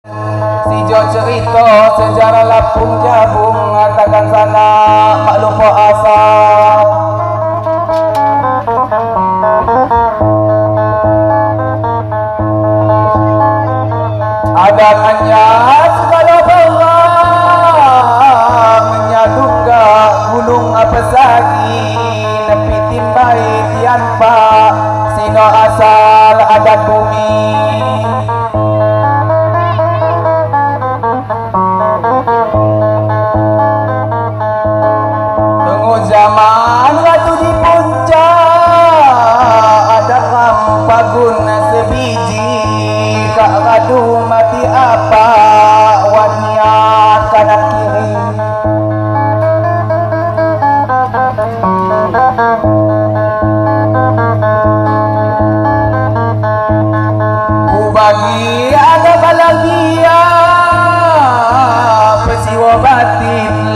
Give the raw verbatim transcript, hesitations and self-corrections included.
Si Jo cerita sejarah Lapung Jabung, katakan sana mak lupa asal. Ada kanyat segala barang menyadungga gunung apa sagi nepi timbai tianpa sino asal adat bumi. Tengok zaman ratu di puncak ada rampagun sebiji kak radu mati apa waniat kanan kiri. Ku bagi ada bahagia peristiwa batin